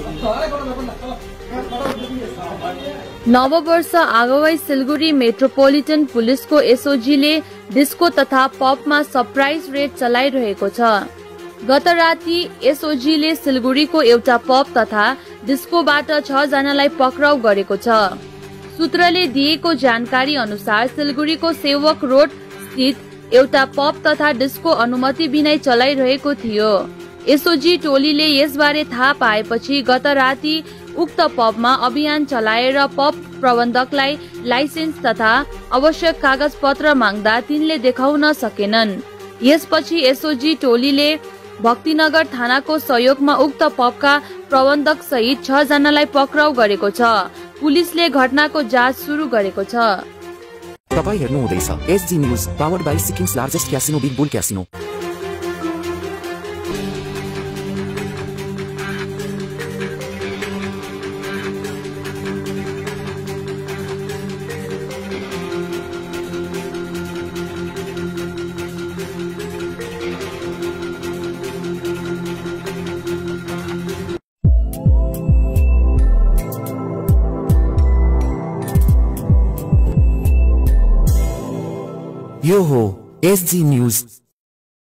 नववर्ष आगवै सिलगढी मेट्रोपोलिटन पुलिसको एसओजीले डिस्को तथा पबमा सरप्राइज रेड चलाइरहेको छ। गत राति एसओजीले सिलगढीको एउटा पब तथा डिस्कोबाट 6 जनालाई पक्राउ गरेको छ। सूत्रले दिएको जानकारी अनुसार सिलगढीको सेवक रोड स्थित एउटा पब तथा डिस्को अनुमति बिनै चलाइरहेको थियो। एसओजी टोलीले यसबारे थाहा पाएपछि गत राति उक्त पबमा अभियान चलाएर पब प्रबन्धकलाई लाइसेन्स तथा आवश्यक कागज पत्र माग्दा तिनले देखाउन सकेनन्। यसपछि एसओजी टोलीले भक्तिनगर थानाको सहयोगमा उक्त पबका प्रबन्धक सहित 6 जनालाई पक्राउ गरेको छ। पुलिसले घटनाको जाँच सुरु गरेको छ। तपाई हेर्नु हुँदैछ SG news powered by Sikkim's largest casino big bull casino. यो हो एसजी न्यूज।